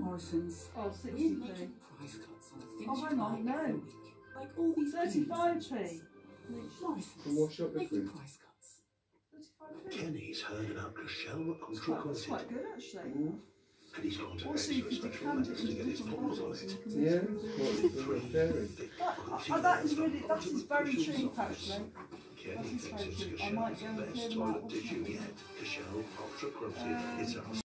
Morrison's. Oh, We're 60p. making price cuts on the things Oh, you hang buy on, every no. week. Like all these 35p. Morrison's. And what's your Making difference? price cuts. 35p. Kenny's heard about Cashel That's Ultra quite Quality, good, actually. and he's gone to Also, you extra could special decant it lengths to into get his different paws on bottles. it. And you Yeah, can mix what it. the fairy. That is really, that is very cheap, actually. Kenny That is thinks very it's cheap. I Cashel, might go and best clear them toilet out. tissue yet. Cashel Ultra Quality. It's a